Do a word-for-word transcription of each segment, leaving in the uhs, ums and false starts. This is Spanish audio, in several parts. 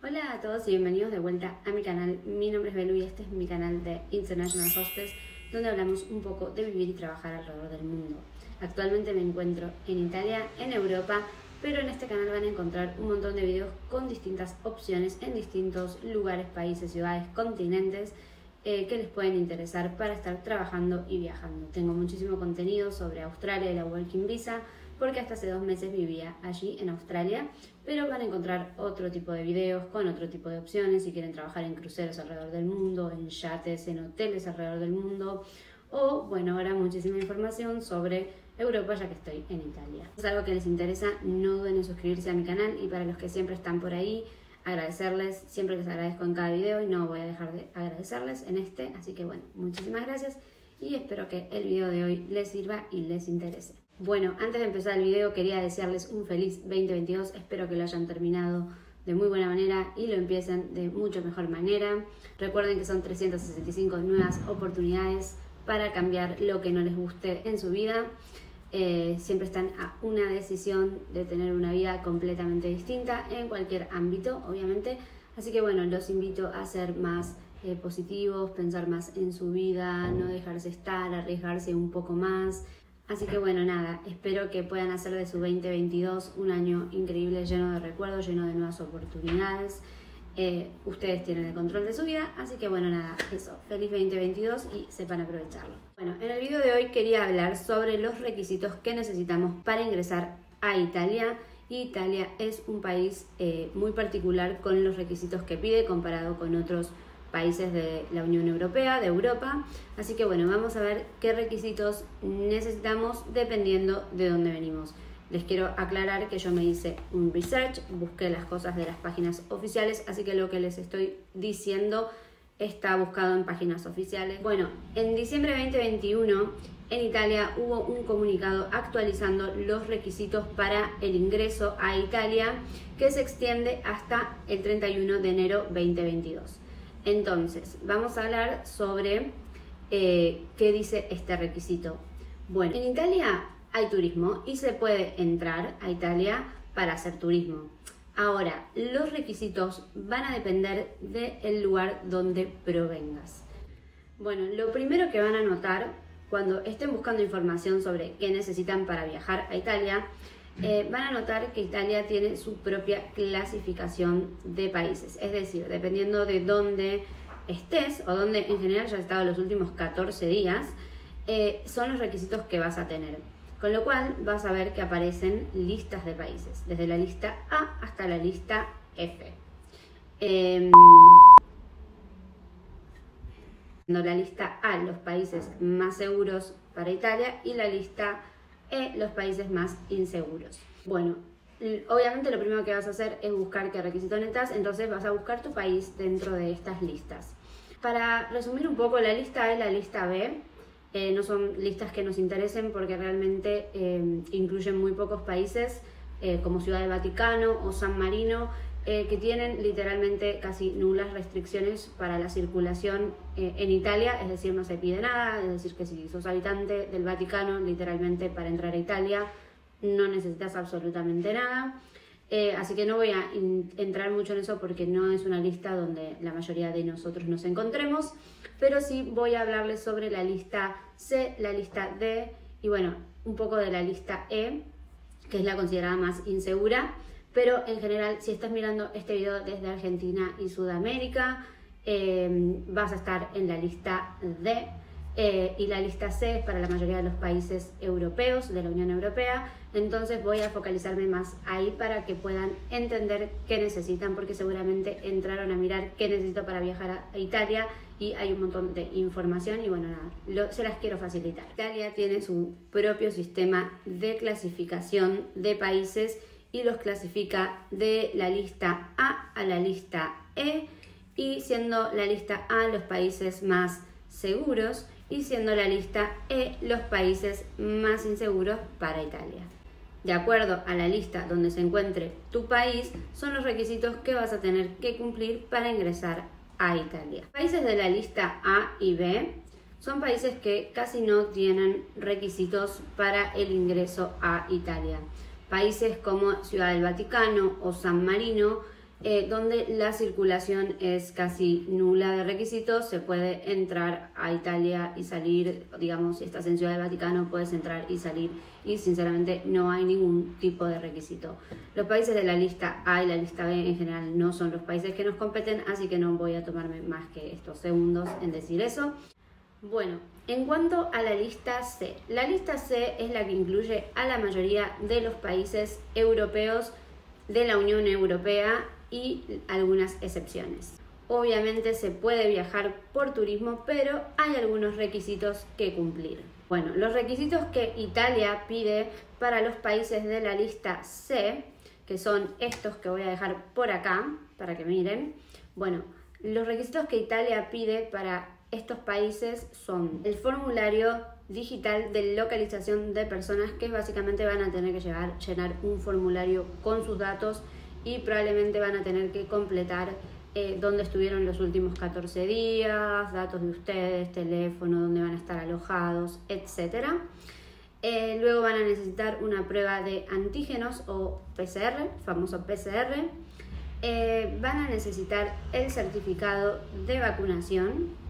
Hola a todos y bienvenidos de vuelta a mi canal. Mi nombre es Belu y este es mi canal de International Hostess, donde hablamos un poco de vivir y trabajar alrededor del mundo. Actualmente me encuentro en Italia, en Europa, pero en este canal van a encontrar un montón de videos con distintas opciones en distintos lugares, países, ciudades, continentes eh, que les pueden interesar para estar trabajando y viajando. Tengo muchísimo contenido sobre Australia y la Working Visa, porque hasta hace dos meses vivía allí en Australia, pero van a encontrar otro tipo de videos con otro tipo de opciones si quieren trabajar en cruceros alrededor del mundo, en yates, en hoteles alrededor del mundo, o bueno, ahora muchísima información sobre Europa ya que estoy en Italia. Si es algo que les interesa, no duden en suscribirse a mi canal, y para los que siempre están por ahí, agradecerles, siempre les agradezco en cada video y no voy a dejar de agradecerles en este, así que bueno, muchísimas gracias y espero que el video de hoy les sirva y les interese. Bueno, antes de empezar el video quería desearles un feliz veinte veintidós, espero que lo hayan terminado de muy buena manera y lo empiecen de mucho mejor manera. Recuerden que son trescientas sesenta y cinco nuevas oportunidades para cambiar lo que no les guste en su vida. Eh, siempre están a una decisión de tener una vida completamente distinta en cualquier ámbito, obviamente. Así que bueno, los invito a ser más eh, positivos, pensar más en su vida, no dejarse estar, arriesgarse un poco más. Así que bueno, nada, espero que puedan hacer de su veinte veintidós un año increíble, lleno de recuerdos, lleno de nuevas oportunidades. Eh, ustedes tienen el control de su vida, así que bueno, nada, eso, feliz veinte veintidós y sepan aprovecharlo. Bueno, en el video de hoy quería hablar sobre los requisitos que necesitamos para ingresar a Italia. Italia es un país eh, muy particular con los requisitos que pide comparado con otros países de la Unión Europea, de Europa. Así que bueno, vamos a ver qué requisitos necesitamos dependiendo de dónde venimos. Les quiero aclarar que yo me hice un research, busqué las cosas de las páginas oficiales, así que lo que les estoy diciendo está buscado en páginas oficiales. Bueno, en diciembre de veinte veintiuno en Italia hubo un comunicado actualizando los requisitos para el ingreso a Italia que se extiende hasta el treinta y uno de enero de veinte veintidós. Entonces, vamos a hablar sobre eh, qué dice este requisito. Bueno, en Italia hay turismo y se puede entrar a Italia para hacer turismo. Ahora, los requisitos van a depender del lugar donde provengas. Bueno, lo primero que van a notar cuando estén buscando información sobre qué necesitan para viajar a Italia, eh, van a notar que Italia tiene su propia clasificación de países. Es decir, dependiendo de dónde estés o dónde en general ya has estado los últimos catorce días, eh, son los requisitos que vas a tener. Con lo cual vas a ver que aparecen listas de países, desde la lista A hasta la lista F. Eh, la lista A, los países más seguros para Italia, y la lista E, los países más inseguros. Bueno, obviamente lo primero que vas a hacer es buscar qué requisito necesitas, entonces vas a buscar tu país dentro de estas listas. Para resumir un poco, la lista A y la lista B Eh, no son listas que nos interesen porque realmente eh, incluyen muy pocos países eh, como Ciudad del Vaticano o San Marino, eh, que tienen literalmente casi nulas restricciones para la circulación eh, en Italia, es decir, no se pide nada, es decir, que si sos habitante del Vaticano, literalmente para entrar a Italia no necesitas absolutamente nada. Eh, así que no voy a entrar mucho en eso porque no es una lista donde la mayoría de nosotros nos encontremos, pero sí voy a hablarles sobre la lista C, la lista D y bueno, un poco de la lista E, que es la considerada más insegura, pero en general si estás mirando este video desde Argentina y Sudamérica, eh, vas a estar en la lista D. Eh, y la lista C es para la mayoría de los países europeos, de la Unión Europea, entonces voy a focalizarme más ahí para que puedan entender qué necesitan, porque seguramente entraron a mirar qué necesito para viajar a Italia y hay un montón de información y bueno, nada, lo, se las quiero facilitar. Italia tiene su propio sistema de clasificación de países y los clasifica de la lista A a la lista E, y siendo la lista A los países más seguros y siendo la lista E los países más inseguros para Italia. De acuerdo a la lista donde se encuentre tu país, son los requisitos que vas a tener que cumplir para ingresar a Italia. Países de la lista A y B son países que casi no tienen requisitos para el ingreso a Italia. Países como Ciudad del Vaticano o San Marino eh, donde la circulación es casi nula de requisitos. Se puede entrar a Italia y salir, digamos, si estás en Ciudad del Vaticano puedes entrar y salir, y sinceramente no hay ningún tipo de requisito. Los países de la lista A y la lista B en general no son los países que nos competen, así que no voy a tomarme más que estos segundos en decir eso. Bueno, en cuanto a la lista C, la lista C es la que incluye a la mayoría de los países europeos de la Unión Europea y algunas excepciones. Obviamente se puede viajar por turismo, pero hay algunos requisitos que cumplir. Bueno, los requisitos que Italia pide para los países de la lista C, que son estos que voy a dejar por acá, para que miren. Bueno, los requisitos que Italia pide para estos países son el formulario digital de localización de personas, que básicamente van a tener que llevar, llenar un formulario con sus datos y probablemente van a tener que completar eh, dónde estuvieron los últimos catorce días, datos de ustedes, teléfono, dónde van a estar alojados, etcétera. Eh, luego van a necesitar una prueba de antígenos o P C R, famoso P C R. Eh, van a necesitar el certificado de vacunación.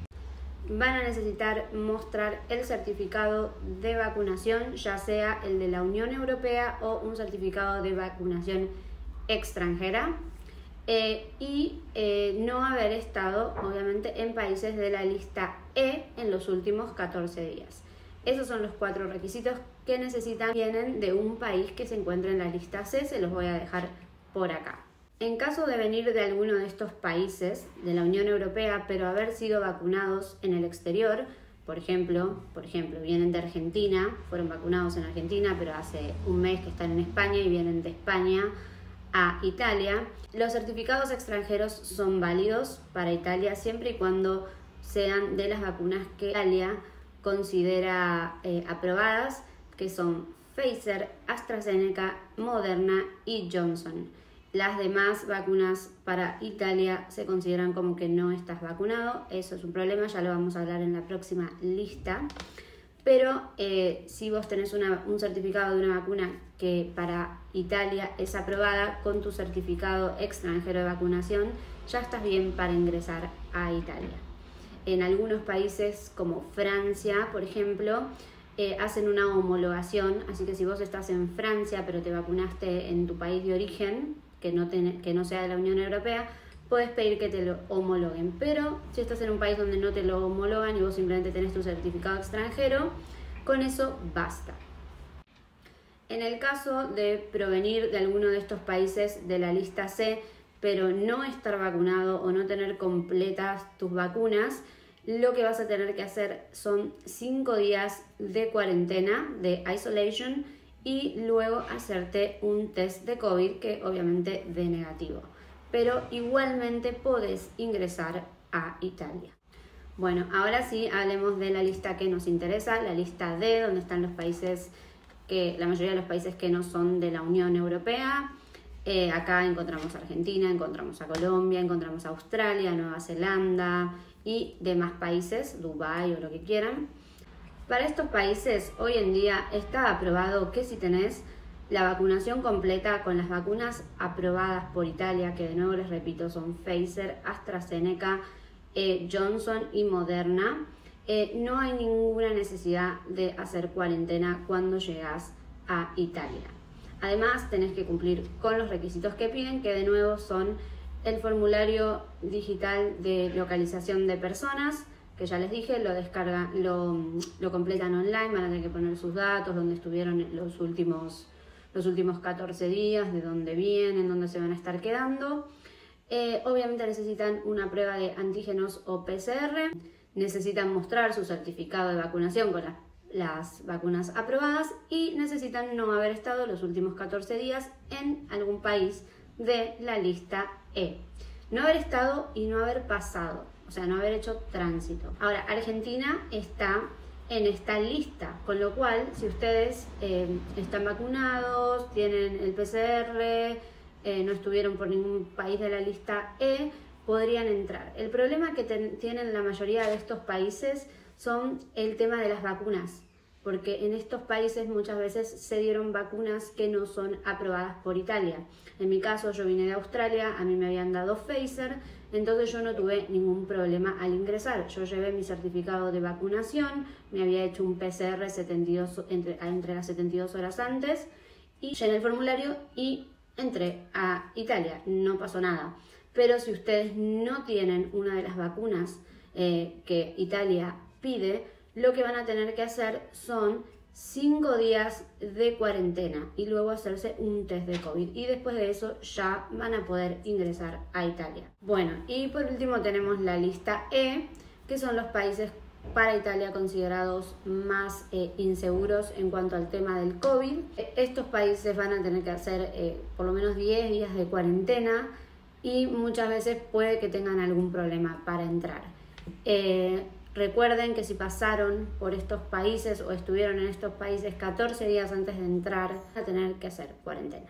Van a necesitar mostrar el certificado de vacunación, ya sea el de la Unión Europea o un certificado de vacunación extranjera, eh, y eh, no haber estado, obviamente, en países de la lista E en los últimos catorce días. Esos son los cuatro requisitos que necesitan. Vienen de un país que se encuentra en la lista C, se los voy a dejar por acá. En caso de venir de alguno de estos países de la Unión Europea, pero haber sido vacunados en el exterior, por ejemplo, por ejemplo, vienen de Argentina, fueron vacunados en Argentina, pero hace un mes que están en España y vienen de España a Italia, los certificados extranjeros son válidos para Italia siempre y cuando sean de las vacunas que Italia considera eh, aprobadas, que son Pfizer, AstraZeneca, Moderna y Johnson. Las demás vacunas para Italia se consideran como que no estás vacunado. Eso es un problema, ya lo vamos a hablar en la próxima lista. Pero eh, si vos tenés una, un certificado de una vacuna que para Italia es aprobada, con tu certificado extranjero de vacunación ya estás bien para ingresar a Italia. En algunos países como Francia, por ejemplo, eh, hacen una homologación, así que si vos estás en Francia pero te vacunaste en tu país de origen, que no, ten, que no sea de la Unión Europea, puedes pedir que te lo homologuen. Pero si estás en un país donde no te lo homologan y vos simplemente tenés tu certificado extranjero, con eso basta. En el caso de provenir de alguno de estos países de la lista C, pero no estar vacunado o no tener completas tus vacunas, lo que vas a tener que hacer son cinco días de cuarentena, de isolation, y luego hacerte un test de COVID que obviamente dé negativo. Pero igualmente podés ingresar a Italia. Bueno, ahora sí hablemos de la lista que nos interesa, la lista D, donde están los países, que la mayoría de los países que no son de la Unión Europea. Eh, acá encontramos a Argentina, encontramos a Colombia, encontramos a Australia, Nueva Zelanda y demás países, Dubái o lo que quieran. Para estos países hoy en día está aprobado que si tenés la vacunación completa con las vacunas aprobadas por Italia, que de nuevo les repito son Pfizer, AstraZeneca, eh, Johnson y Moderna, eh, no hay ninguna necesidad de hacer cuarentena cuando llegas a Italia. Además tenés que cumplir con los requisitos que piden, que de nuevo son el formulario digital de localización de personas, que ya les dije, lo descargan, lo, lo completan online, van a tener que poner sus datos, dónde estuvieron los últimos, los últimos catorce días, de dónde vienen, dónde se van a estar quedando. Eh, obviamente necesitan una prueba de antígenos o P C R, necesitan mostrar su certificado de vacunación con las, las vacunas aprobadas y necesitan no haber estado los últimos catorce días en algún país de la lista E. No haber estado y no haber pasado, o sea, no haber hecho tránsito. Ahora, Argentina está en esta lista, con lo cual, si ustedes eh, están vacunados, tienen el P C R, eh, no estuvieron por ningún país de la lista E, podrían entrar. El problema que ten, tienen la mayoría de estos países son el tema de las vacunas. porque en estos países muchas veces se dieron vacunas que no son aprobadas por Italia. En mi caso, yo vine de Australia, a mí me habían dado Pfizer, entonces yo no tuve ningún problema al ingresar. Yo llevé mi certificado de vacunación, me había hecho un P C R setenta y dos, entre, entre las setenta y dos horas antes, y llené el formulario y entré a Italia, no pasó nada. Pero si ustedes no tienen una de las vacunas eh, que Italia pide, lo que van a tener que hacer son cinco días de cuarentena y luego hacerse un test de COVID, y después de eso ya van a poder ingresar a Italia. Bueno, y por último tenemos la lista E, que son los países para Italia considerados más eh, inseguros en cuanto al tema del COVID. Estos países van a tener que hacer eh, por lo menos diez días de cuarentena y muchas veces puede que tengan algún problema para entrar. Eh, Recuerden que si pasaron por estos países o estuvieron en estos países catorce días antes de entrar, van a tener que hacer cuarentena.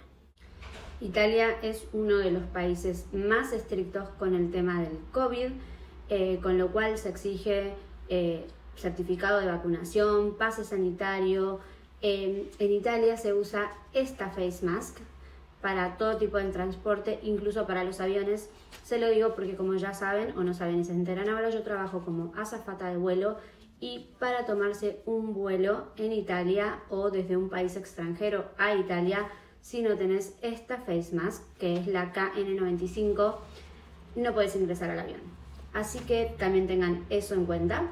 Italia es uno de los países más estrictos con el tema del COVID, eh, con lo cual se exige eh, certificado de vacunación, pase sanitario. Eh, en Italia se usa esta face mask para todo tipo de transporte, incluso para los aviones. Se lo digo porque, como ya saben o no saben y se enteran ahora, yo trabajo como azafata de vuelo, y para tomarse un vuelo en Italia o desde un país extranjero a Italia, si no tenés esta face mask, que es la K N noventa y cinco, no puedes ingresar al avión. Así que también tengan eso en cuenta.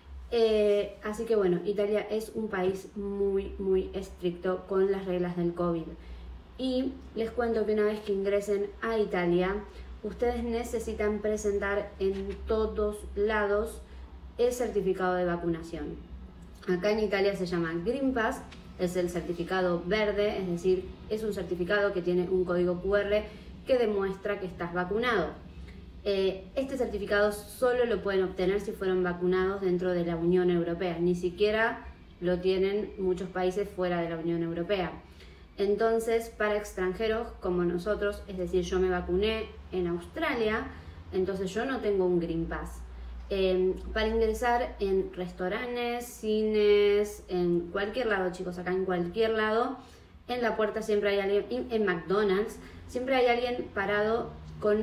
Eh, así que bueno, Italia es un país muy, muy estricto con las reglas del COVID. Y les cuento que una vez que ingresen a Italia, ustedes necesitan presentar en todos lados el certificado de vacunación. Acá en Italia se llama Green Pass, es el certificado verde, es decir, es un certificado que tiene un código Q R que demuestra que estás vacunado. Eh, este certificado solo lo pueden obtener si fueron vacunados dentro de la Unión Europea, ni siquiera lo tienen muchos países fuera de la Unión Europea. Entonces, para extranjeros como nosotros, es decir, yo me vacuné en Australia, entonces yo no tengo un Green Pass. Eh, para ingresar en restaurantes, cines, en cualquier lado, chicos, acá en cualquier lado, en la puerta siempre hay alguien, en McDonald's, siempre hay alguien parado con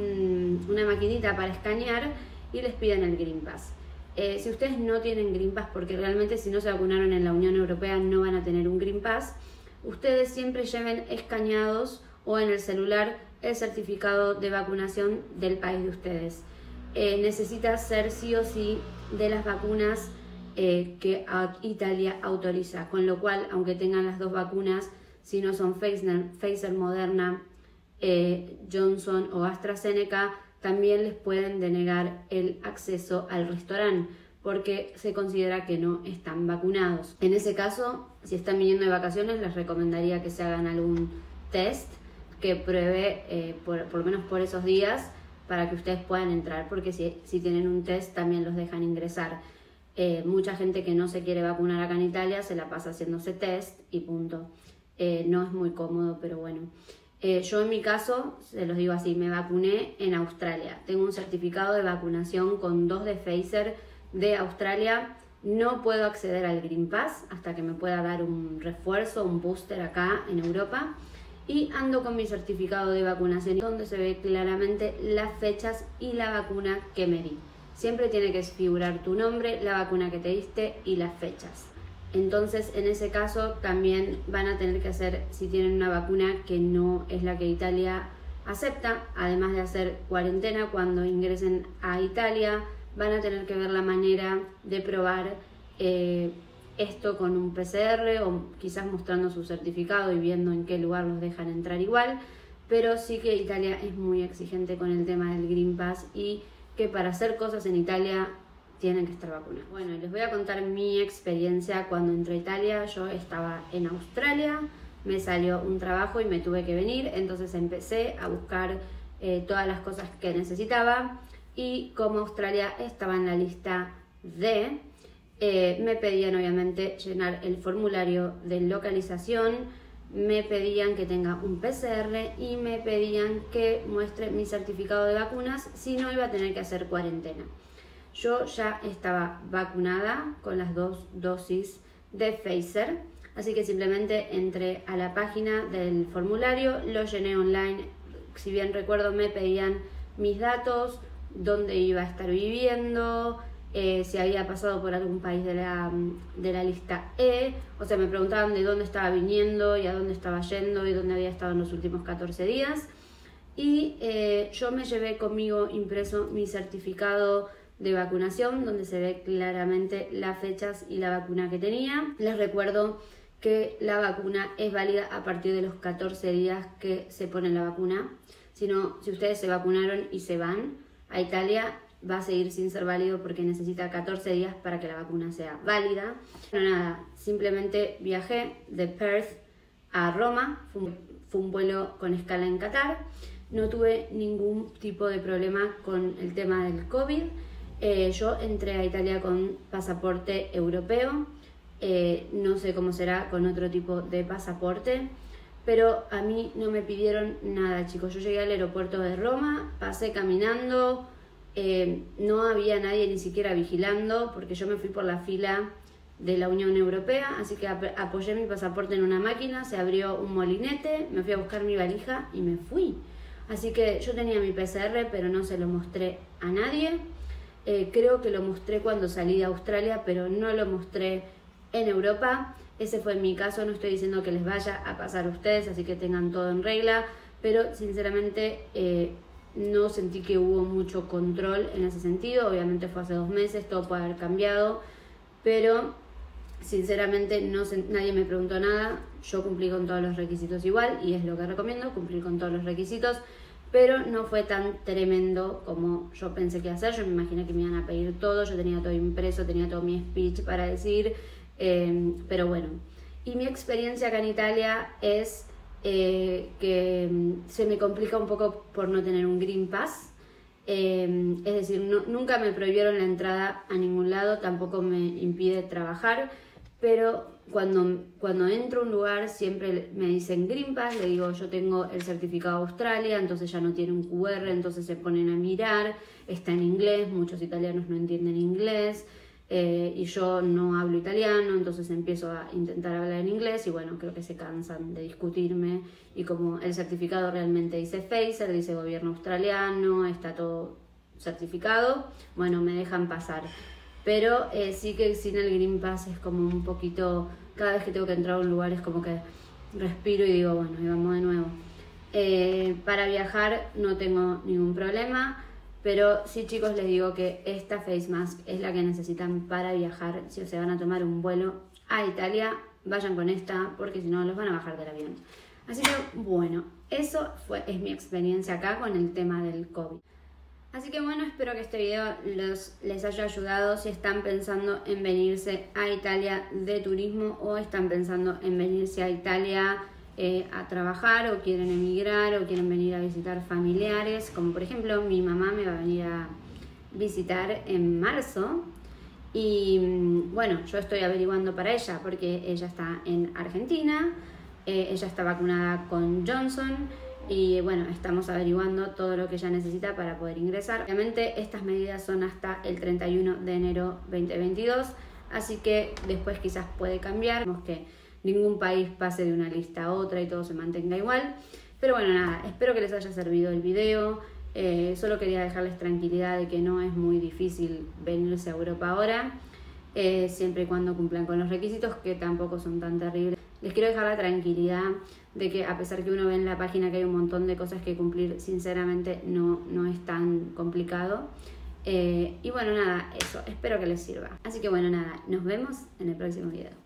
un, una maquinita para escanear y les piden el Green Pass. Eh, si ustedes no tienen Green Pass, porque realmente si no se vacunaron en la Unión Europea no van a tener un Green Pass, ustedes siempre lleven escaneados o en el celular el certificado de vacunación del país de ustedes. Eh, necesita ser sí o sí de las vacunas eh, que Italia autoriza, con lo cual, aunque tengan las dos vacunas, si no son Pfizer, Pfizer Moderna, eh, Johnson o AstraZeneca, también les pueden denegar el acceso al restaurante, porque se considera que no están vacunados. En ese caso, si están viniendo de vacaciones, les recomendaría que se hagan algún test que pruebe eh, por, por lo menos por esos días para que ustedes puedan entrar, porque si, si tienen un test también los dejan ingresar. Eh, mucha gente que no se quiere vacunar acá en Italia se la pasa haciéndose test y punto. Eh, no es muy cómodo, pero bueno. Eh, yo en mi caso, se los digo así, me vacuné en Australia. Tengo un certificado de vacunación con dos de Pfizer de Australia. No puedo acceder al Green Pass hasta que me pueda dar un refuerzo, un booster acá en Europa. Y ando con mi certificado de vacunación donde se ve claramente las fechas y la vacuna que me di. Siempre tiene que figurar tu nombre, la vacuna que te diste y las fechas. Entonces, en ese caso también van a tener que hacer, si tienen una vacuna que no es la que Italia acepta, además de hacer cuarentena cuando ingresen a Italia, van a tener que ver la manera de probar eh, esto con un P C R o quizás mostrando su certificado y viendo en qué lugar los dejan entrar igual, pero sí que Italia es muy exigente con el tema del Green Pass y que para hacer cosas en Italia tienen que estar vacunados. Bueno, les voy a contar mi experiencia cuando entré a Italia. Yo estaba en Australia, me salió un trabajo y me tuve que venir, entonces empecé a buscar eh, todas las cosas que necesitaba y como Australia estaba en la lista D, eh, me pedían obviamente llenar el formulario de localización, me pedían que tenga un P C R y me pedían que muestre mi certificado de vacunas, si no iba a tener que hacer cuarentena. Yo ya estaba vacunada con las dos dosis de Pfizer. Así que simplemente entré a la página del formulario, lo llené online. Si bien recuerdo, me pedían mis datos, dónde iba a estar viviendo, eh, si había pasado por algún país de la, de la lista E. O sea, me preguntaban de dónde estaba viniendo y a dónde estaba yendo y dónde había estado en los últimos catorce días. Y eh, yo me llevé conmigo impreso mi certificado de vacunación, donde se ve claramente las fechas y la vacuna que tenía. Les recuerdo que la vacuna es válida a partir de los catorce días que se pone la vacuna. Si no, si ustedes se vacunaron y se van a Italia, va a seguir sin ser válido porque necesita catorce días para que la vacuna sea válida. Pero nada, simplemente viajé de Perth a Roma. Fue un, fue un vuelo con escala en Qatar. No tuve ningún tipo de problema con el tema del COVID. Eh, yo entré a Italia con pasaporte europeo. Eh, no sé cómo será con otro tipo de pasaporte, pero a mí no me pidieron nada, chicos. Yo llegué al aeropuerto de Roma, pasé caminando, eh, no había nadie ni siquiera vigilando, porque yo me fui por la fila de la Unión Europea, así que ap apoyé mi pasaporte en una máquina, se abrió un molinete, me fui a buscar mi valija y me fui. Así que yo tenía mi P C R, pero no se lo mostré a nadie. Eh, creo que lo mostré cuando salí de Australia, pero no lo mostré en Europa. Ese fue mi caso. No estoy diciendo que les vaya a pasar a ustedes, así que tengan todo en regla, pero sinceramente eh, no sentí que hubo mucho control en ese sentido. Obviamente fue hace dos meses, todo puede haber cambiado, pero sinceramente no nadie me preguntó nada. Yo cumplí con todos los requisitos igual, y es lo que recomiendo, cumplir con todos los requisitos, pero no fue tan tremendo como yo pensé que iba a ser. Yo me imaginé que me iban a pedir todo, yo tenía todo impreso, tenía todo mi speech para decir. Eh, pero bueno, y mi experiencia acá en Italia es eh, que se me complica un poco por no tener un Green Pass. Eh, es decir, no, nunca me prohibieron la entrada a ningún lado, tampoco me impide trabajar, pero cuando, cuando entro a un lugar siempre me dicen Green Pass. Le digo, yo tengo el certificado de Australia, entonces ya no tiene un Q R, entonces se ponen a mirar, está en inglés, muchos italianos no entienden inglés. Eh, y yo no hablo italiano, entonces empiezo a intentar hablar en inglés y bueno, creo que se cansan de discutirme, y como el certificado realmente dice Pfizer, dice gobierno australiano, está todo certificado, bueno, me dejan pasar. Pero eh, sí que sin el Green Pass es como un poquito, cada vez que tengo que entrar a un lugar es como que respiro y digo, bueno, y vamos de nuevo. Eh, para viajar no tengo ningún problema. Pero sí, chicos, les digo que esta face mask es la que necesitan para viajar. Si se van a tomar un vuelo a Italia, vayan con esta, porque si no los van a bajar del avión. Así que bueno, eso fue, es mi experiencia acá con el tema del COVID. Así que bueno, espero que este video los, les haya ayudado si están pensando en venirse a Italia de turismo, o están pensando en venirse a Italia Eh, a trabajar, o quieren emigrar, o quieren venir a visitar familiares, como por ejemplo mi mamá me va a venir a visitar en marzo, y bueno, yo estoy averiguando para ella porque ella está en Argentina, eh, ella está vacunada con Johnson, y bueno, estamos averiguando todo lo que ella necesita para poder ingresar. Obviamente estas medidas son hasta el treinta y uno de enero veinte veintidós, así que después quizás puede cambiar, vemos que ningún país pase de una lista a otra y todo se mantenga igual. Pero bueno, nada, espero que les haya servido el video. Eh, solo quería dejarles tranquilidad de que no es muy difícil venirse a Europa ahora, eh, siempre y cuando cumplan con los requisitos, que tampoco son tan terribles. Les quiero dejar la tranquilidad de que, a pesar que uno ve en la página que hay un montón de cosas que cumplir, sinceramente no, no es tan complicado. Eh, y bueno, nada, eso, espero que les sirva. Así que bueno, nada, nos vemos en el próximo video.